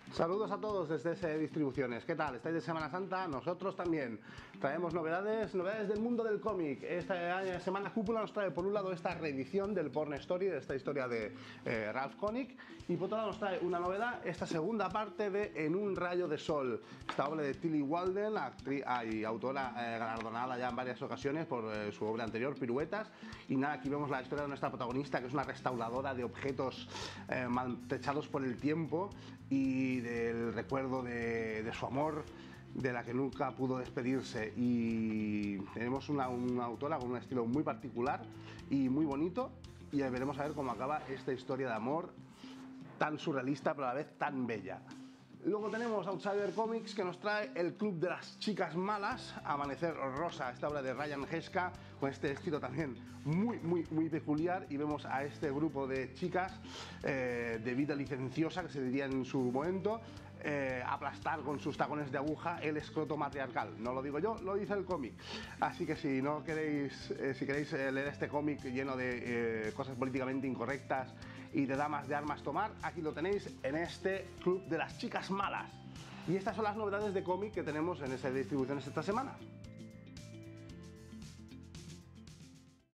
Saludos a todos desde SE Distribuciones. ¿Qué tal? ¿Estáis de Semana Santa? Nosotros también. Traemos novedades del mundo del cómic. Esta semana Cúpula nos trae por un lado esta reedición del Born Story, de esta historia de Ralph Koenig, y por otro lado nos trae una novedad, esta segunda parte de En un rayo de sol, esta obra de Tillie Walden, actriz y autora galardonada ya en varias ocasiones por su obra anterior, Piruetas. Y nada, aquí vemos la historia de nuestra protagonista, que es una restauradora de objetos maltrechados por el tiempo y del recuerdo de su amor, de la que nunca pudo despedirse. Y tenemos una autora con un estilo muy particular y muy bonito, y veremos a ver cómo acaba esta historia de amor tan surrealista pero a la vez tan bella. Luego tenemos Outsider Comics, que nos trae El Club de las Chicas Malas, Amanecer Rosa, esta obra de Ryan Heska, con este estilo también muy peculiar, y vemos a este grupo de chicas de vida licenciosa, que se diría en su momento, aplastar con sus tacones de aguja el escroto matriarcal. No lo digo yo, lo dice el cómic. Así que si no queréis, si queréis leer este cómic lleno de cosas políticamente incorrectas y de damas de armas tomar, aquí lo tenéis en este Club de las Chicas Malas. Y estas son las novedades de cómic que tenemos en SE Distribuciones esta semana.